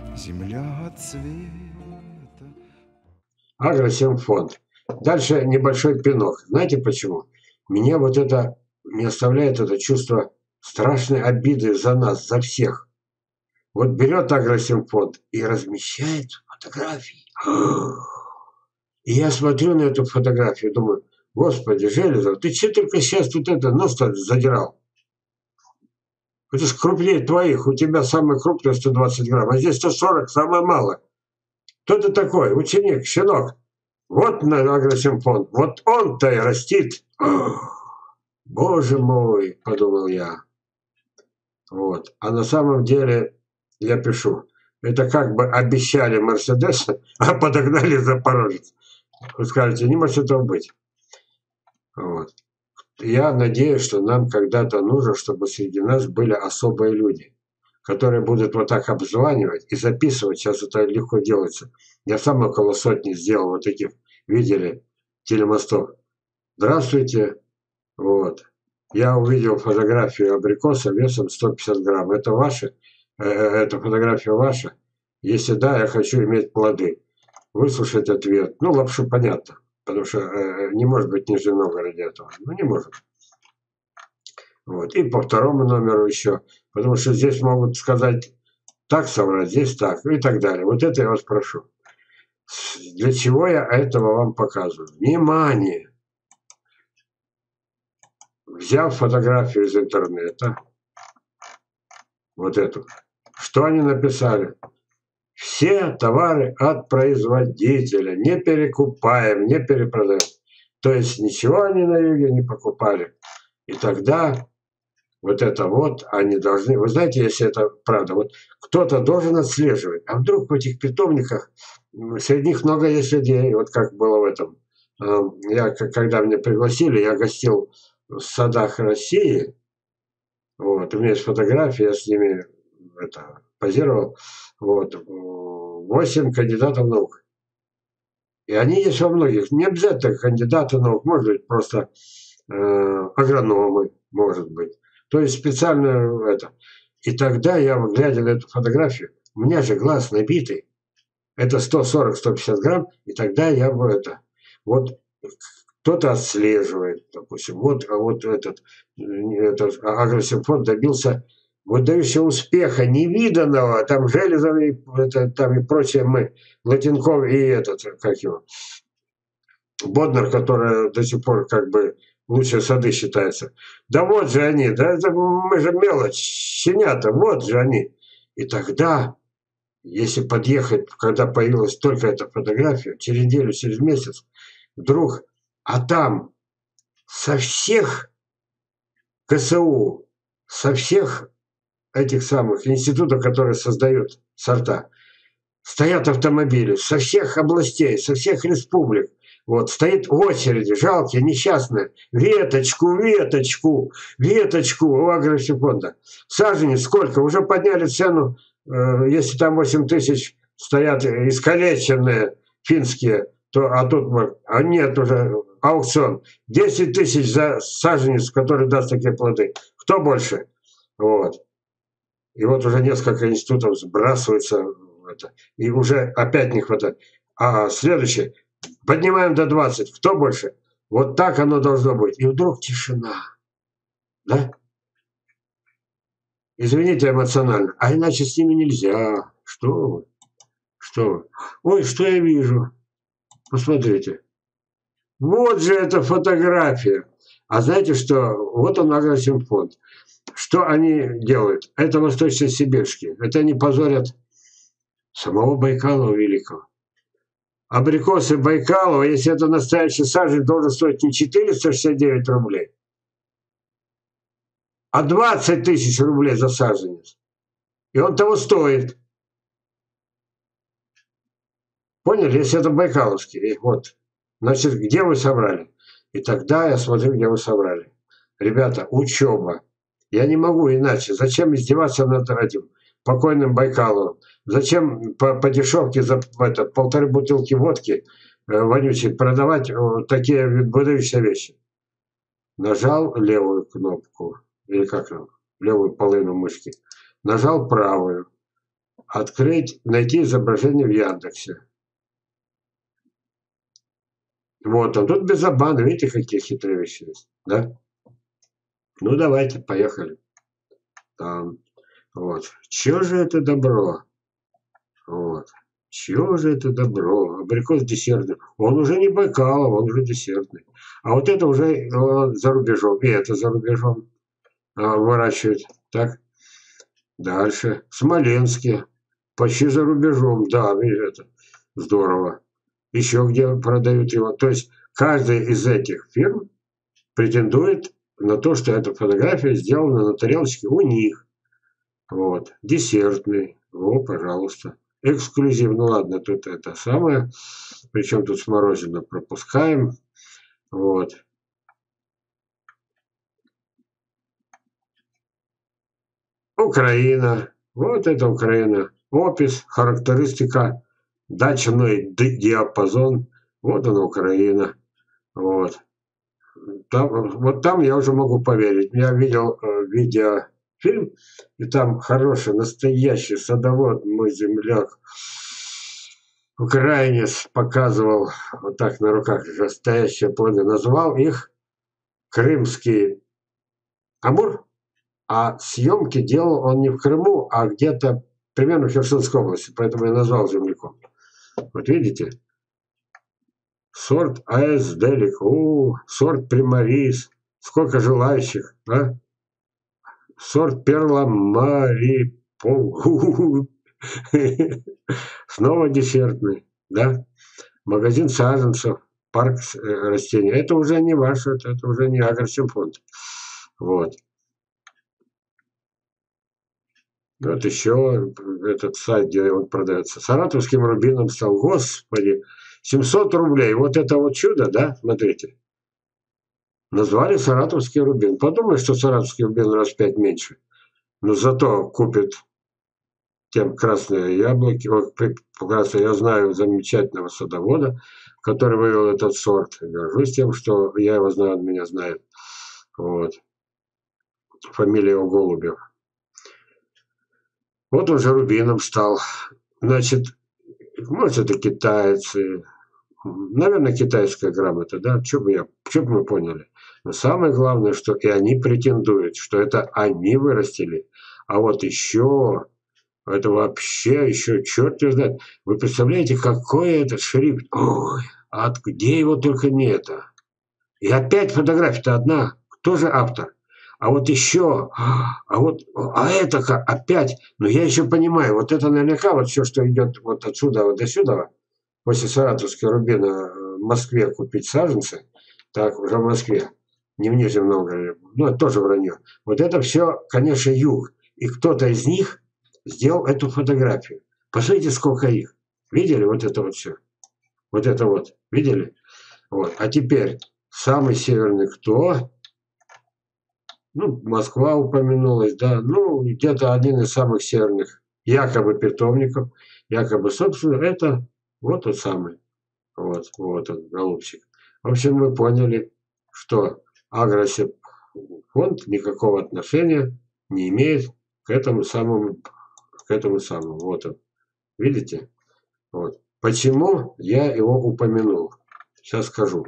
земля цвета. Агросемфонд. Дальше небольшой пинок. Знаете почему? Меня вот это не оставляет это чувство страшной обиды за нас, за всех. Вот берет Агросемфонд и размещает фотографии. И я смотрю на эту фотографию и думаю, господи, Железов, ты че только сейчас тут это нос-то задирал? Это ж крупнее твоих, у тебя самое крупное 120 грамм, а здесь 140, самое малое. Кто ты такой? Ученик, щенок. Вот на Агросемфонд, вот он-то и растит. Боже мой, подумал я. Вот. А на самом деле я пишу, это как бы обещали Мерседес, а подогнали Запорожец. Вы скажете, не может этого быть. Вот. Я надеюсь, что нам когда-то нужно, чтобы среди нас были особые люди, которые будут вот так обзванивать и записывать. Сейчас это легко делается. Я сам около сотни сделал вот таких, видели, телемостов. Здравствуйте. Вот. Я увидел фотографию абрикоса весом 150 грамм. Это ваша? Эта фотография ваша? Если да, я хочу иметь плоды. Выслушать ответ. Ну, лапшу понятно. Потому что не может быть в Нижнем Новгороде этого. Ну, не может. Вот. И по второму номеру еще. Потому что здесь могут сказать так соврать, здесь так. И так далее. Вот это я вас прошу. Для чего я этого вам показываю? Внимание! Взяв фотографию из интернета, вот эту, что они написали? Все товары от производителя, не перекупаем, не продаем. То есть ничего они на юге не покупали. И тогда вот это вот они должны... Вы знаете, если это правда, вот кто-то должен отслеживать. А вдруг в этих питомниках, среди них много есть людей, вот как было в этом. Я, когда меня пригласили, я гостил в садах России. Вот, у меня есть фотографии, я с ними это, позировал. Вот, 8 кандидатов наук. И они есть во многих. Не обязательно кандидаты наук, может быть, просто агрономы, может быть. То есть специально это. И тогда я, глядя на эту фотографию, у меня же глаз набитый. Это 140-150 грамм, и тогда я бы это... Вот кто-то отслеживает, допустим. Вот этот Агросемфонд добился выдающего успеха, невиданного. Там Железов, там и прочее мы, Латинков и этот, как его, Боднер, который до сих пор как бы лучшие сады считается. Да вот же они, да это мы же мелочь, щенята, вот же они. И тогда, если подъехать, когда появилась только эта фотография, через неделю, через месяц, вдруг, а там со всех КСУ, со всех этих самых институтов, которые создают сорта, стоят автомобили со всех областей, со всех республик. Вот, стоит в очереди, жалкие, несчастные. Веточку, веточку, веточку у Агросемфонда. Саженец сколько? Уже подняли цену, если там 8 тысяч стоят искалеченные финские, то, а тут нет уже аукцион. 10 тысяч за саженец, который даст такие плоды. Кто больше? Вот. И вот уже несколько институтов сбрасываются в это. И уже опять не хватает. А следующее. Поднимаем до 20. Кто больше? Вот так оно должно быть. И вдруг тишина. Да? Извините эмоционально. А иначе с ними нельзя. Что вы? Что вы? Ой, что я вижу? Посмотрите. Вот же эта фотография. А знаете что? Вот он, Агросемфонд. Что они делают? Это восточно-сибирские. Это они позорят самого Байкала Великого. Абрикосы Байкалова, если это настоящий сажень, должен стоить не 469 рублей, а 20 тысяч рублей за саженец. И он того стоит. Поняли? Если это байкаловский. Вот. Значит, где вы собрали? И тогда я смотрю, где вы собрали. Ребята, учеба. Я не могу иначе. Зачем издеваться над этим покойным Байкаловым? Зачем по дешевке за это, 1,5 бутылки водки вонючей продавать такие выдающиеся вещи? Нажал левую кнопку, или как там, левую половину мышки, нажал правую, Открыть, найти изображение в Яндексе. Вот, а тут без обмана, видите, какие хитрые вещи есть, да? Ну, давайте, поехали. Там, вот. Чё же это добро? Вот. Чё же это добро? Абрикос десертный. Он уже не Байкалов, он уже десертный. А вот это уже за рубежом. И это за рубежом выращивают. Так, дальше. В Смоленске. Почти за рубежом. Да, это здорово. Еще где продают его. То есть каждая из этих фирм претендует на то, что эта фотография сделана на тарелочке у них. Вот. Десертный. О, пожалуйста. Эксклюзив. Ну ладно, тут это самое. Причем тут смородину пропускаем. Вот. Украина. Вот это Украина. Опис, характеристика, дачный диапазон. Вот она Украина. Вот. Вот там я уже могу поверить. Я видел видеофильм, и там хороший, настоящий садовод, мой земляк, украинец, показывал вот так на руках настоящие плоды. Назвал их крымский амур, а съемки делал он не в Крыму, а где-то примерно в Херсонской области. Поэтому я назвал земляком. Вот видите? Сорт АС Делик, сорт Примарис. Сколько желающих, а? Сорт Перла Марипол. Снова десертный, да? Магазин саженцев, парк растений. Это уже не ваше, это уже не агросимфонд. Вот. Вот еще этот сайт, где он продается. Саратовским рубином стал, господи, 700 рублей. Вот это вот чудо, да? Смотрите. Назвали саратовский рубин. Подумай, что саратовский рубин раз в 5 меньше. Но зато купит тем красные яблоки. Красные, я знаю замечательного садовода, который вывел этот сорт. Горжусь тем, что я его знаю, он меня знает. Вот. Фамилия его Голубев. Вот он же рубином стал. Значит, может, это китайцы. Наверное, китайская грамота, да? Что бы мы поняли? Но самое главное, что и они претендуют, что это они вырастили. А вот еще, это вообще еще черт его знает. Вы представляете, какой это шрифт? Ой, а где его только не это? И опять фотография-то одна. Кто же автор? А вот еще, а это как опять, но я еще понимаю, вот это наверняка вот все, что идет вот отсюда вот до сюда, после Саратовского рубина в Москве купить саженцы, так, уже в Москве, не в Нижнем Новгороде, ну, это тоже вранье. Вот это все, конечно, юг. И кто-то из них сделал эту фотографию. Посмотрите, сколько их. Видели вот это вот все? Вот это вот, видели? Вот. А теперь самый северный кто? Ну, Москва упомянулась, да. Ну, где-то один из самых северных якобы питомников, якобы, собственно, это вот тот самый. Вот он, голубчик. В общем, мы поняли, что агросибфонд никакого отношения не имеет к этому самому. Вот он. Видите? Вот. Почему я его упомянул? Сейчас скажу.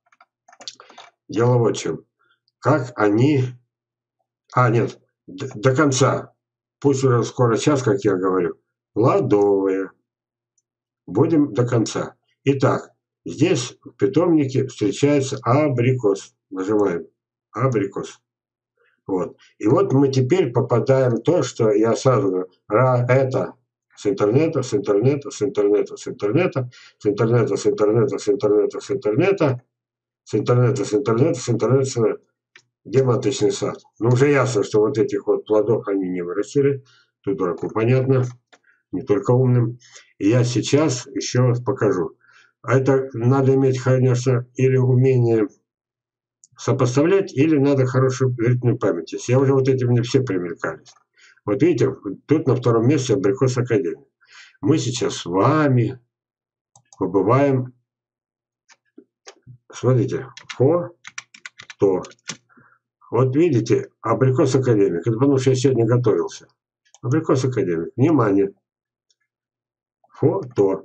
Дело вот в чем. Как они... нет, до конца. Пусть уже скоро час, как я говорю. Плодовые. Будем до конца. Итак, здесь в питомнике встречается абрикос. Нажимаем абрикос. Вот. И вот мы теперь попадаем в то, что я сразу говорю, это с интернета, с интернета, с интернета, с интернета, с интернета, с интернета, с интернета, с интернета, с интернета, с интернета, с интернета, с интернета. Где маточный сад? Ну, уже ясно, что вот этих вот плодов они не вырастили. Тут дураку понятно, не только умным. И я сейчас еще раз покажу. Это надо иметь, конечно, или умение сопоставлять, или надо хорошую зрительную память. Я уже вот эти мне все примелькались. Вот видите, тут на втором месте Абрикос Академия. Мы сейчас с вами побываем, смотрите, фото. Вот видите, Абрикос Академик. Это потому что я сегодня готовился. Абрикос Академик. Внимание. Фото.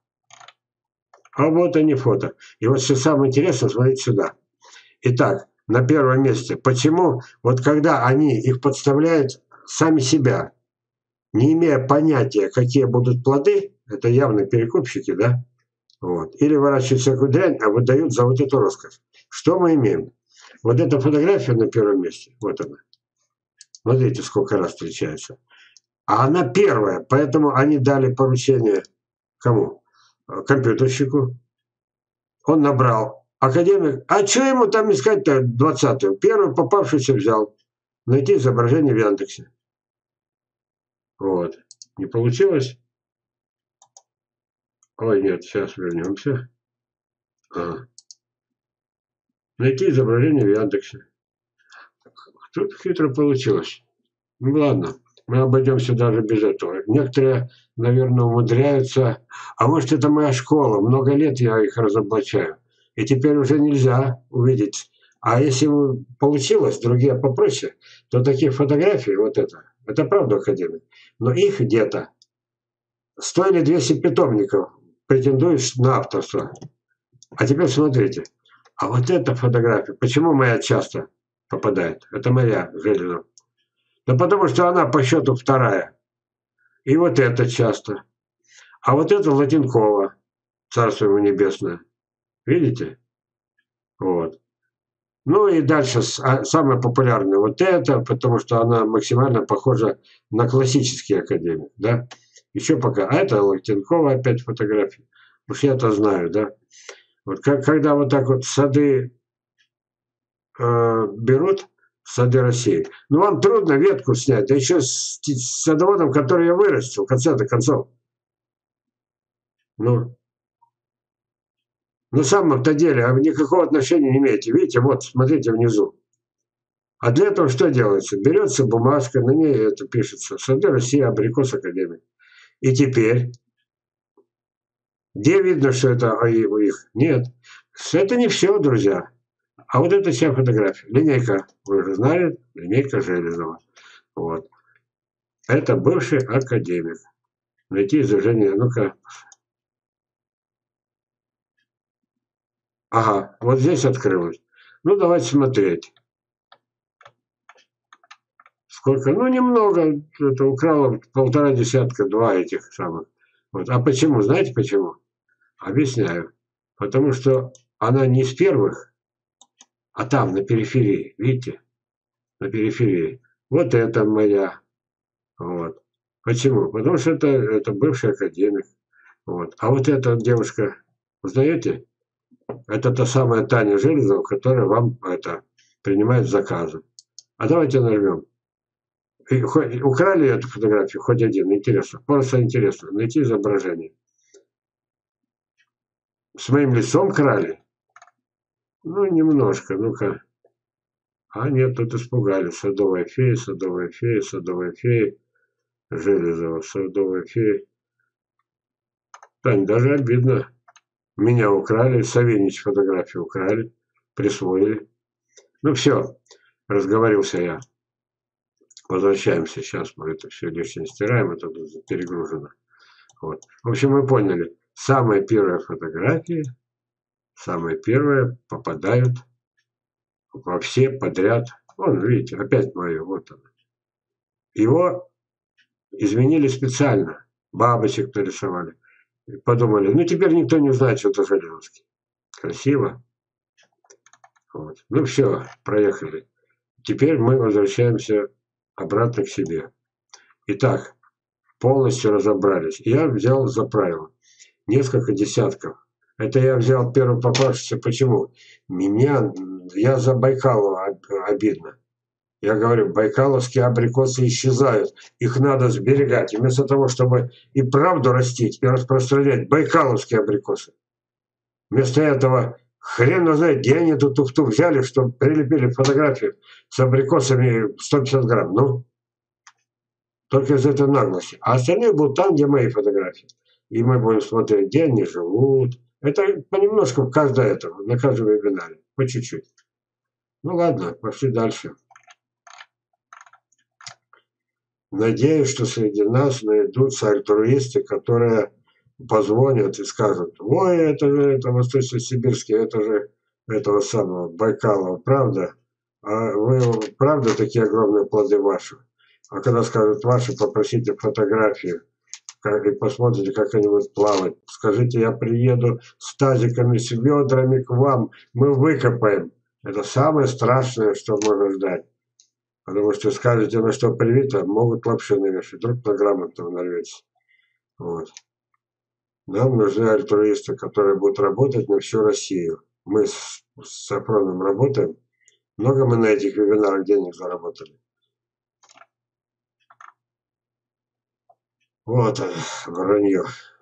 А вот они фото. И вот что самое интересное, смотрите сюда. Итак, на первом месте. Почему? Вот когда они их подставляют сами себя, не имея понятия, какие будут плоды, это явно перекупщики, да? Вот. Или выращивают всякую дрянь, а выдают за вот эту роскошь. Что мы имеем? Вот эта фотография на первом месте. Вот она. Смотрите, сколько раз встречается. А она первая, поэтому они дали поручение кому? Компьютерщику. Он набрал. Академик, а что ему там искать-то 20-ю? Первый попавшийся взял. Найти изображение в Яндексе. Вот. Не получилось? Ой, нет, сейчас вернемся. Найти изображение в Яндексе. Тут хитро получилось. Ну ладно, мы обойдемся даже без этого. Некоторые, наверное, умудряются. А может, это моя школа. Много лет я их разоблачаю. И теперь уже нельзя увидеть. А если получилось, другие попроще, то таких фотографий, вот это правда, академик. Но их где-то 100 или 200 питомников претендуешь на авторство. А теперь смотрите. А вот эта фотография, почему моя часто попадает? Это моя, Железова. Да потому что она по счету вторая. И вот это часто. А вот это Латинкова, царство ему небесное. Видите? Вот. Ну и дальше самое популярное вот это, потому что она максимально похожа на классический академик, да. Еще пока. А это Латинкова опять фотография. Уж я-то знаю, да. Вот когда вот так вот сады берут, сады России, ну вам трудно ветку снять, да еще с садоводом, который я вырастил, в конце-то концов. Ну, на самом-то деле никакого отношения не имеете. Видите, вот, смотрите внизу. А для этого что делается? Берется бумажка, на ней это пишется. Сады России, абрикос академик. И теперь, где видно, что это у их? Нет. Это не все, друзья. А вот это вся фотография. Линейка, вы уже знали, линейка Железова. Вот. Это бывший академик. Найти изображение, ну-ка. Ага, вот здесь открылось. Ну, давайте смотреть. Сколько? Ну, немного. Это украло 1,5 десятка, 2 этих самых. Вот. А почему? Знаете почему? Объясняю. Потому что она не из первых, а там, на периферии. Видите? На периферии. Вот это моя. Вот. Почему? Потому что это бывший академик. Вот. А вот эта девушка, узнаете? Это та самая Таня Железова, которая вам принимает заказы. А давайте нажмем. Украли эту фотографию, хоть один, интересно. Просто интересно. Найти изображение. С моим лицом крали? Ну, немножко, ну-ка. А нет, тут испугали. Садовая фея, садовая фея, садовая фея. Железова, садовая фея. Тань, даже обидно. Меня украли, Савинич фотографию украли, присвоили. Ну все, разговорился я. Возвращаемся сейчас, мы это все лишнее стираем, это тут перегружено. Вот. В общем, мы поняли. Самые первые фотографии, самые первые попадают во все подряд. Вон, видите, опять мое, вот оно. Его изменили специально. Бабочек нарисовали. Подумали, ну теперь никто не узнает, что это Железовский. Красиво. Вот. Ну все, проехали. Теперь мы возвращаемся обратно к себе. Итак, полностью разобрались. Я взял за правило несколько десятков. Это я взял первый попавшийся. Почему? Я за Байкалова обидно. Я говорю, байкаловские абрикосы исчезают. Их надо сберегать. И вместо того, чтобы и правду растить, и распространять байкаловские абрикосы. Вместо этого хрен знает, где они эту туфту взяли, что прилепили фотографию с абрикосами 150 грамм. Ну, только из этой наглости. А остальные будут там, где мои фотографии. И мы будем смотреть, где они живут. Это понемножку на каждом вебинаре. По чуть-чуть. Ну ладно, пошли дальше. Надеюсь, что среди нас найдутся альтруисты, которые позвонят и скажут: ой, это же это Восточно-Сибирский, это же этого самого Байкалова, правда? А вы правда такие огромные плоды ваши? А когда скажут ваши, попросите фотографию и посмотрите, как они будут плавать. Скажите, я приеду с тазиками, с ведрами к вам, мы выкопаем. Это самое страшное, что можно ждать. Потому что скажете, на что привито, могут вообще навешать. Вдруг на грамотного нарвется. Вот. Нам нужны альтруисты, которые будут работать на всю Россию. Мы с Сафроном работаем. Много мы на этих вебинарах денег заработали. Вот вранье.